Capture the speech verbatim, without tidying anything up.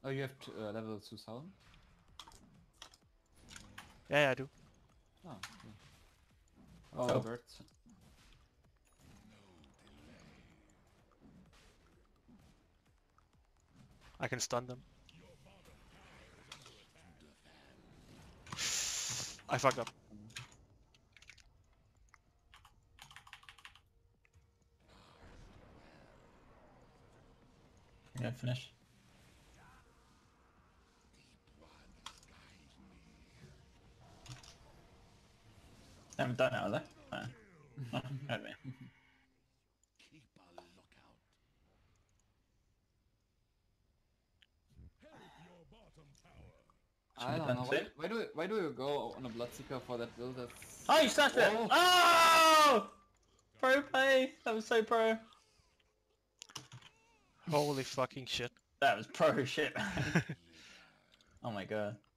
Oh, you have t uh, level two thousand? Yeah, yeah, I do. Oh, okay. Oh, Oh. Bert. I can stun them. I fucked up. Yeah, finish. I haven't done it, have they? No. Oh, heard me. I don't know. Why, why do why do you go on a Bloodseeker for that build? That's... Oh, you slashed it! Oh. Oh! Pro play! That was so pro. Holy fucking shit. That was pro shit. Oh my god.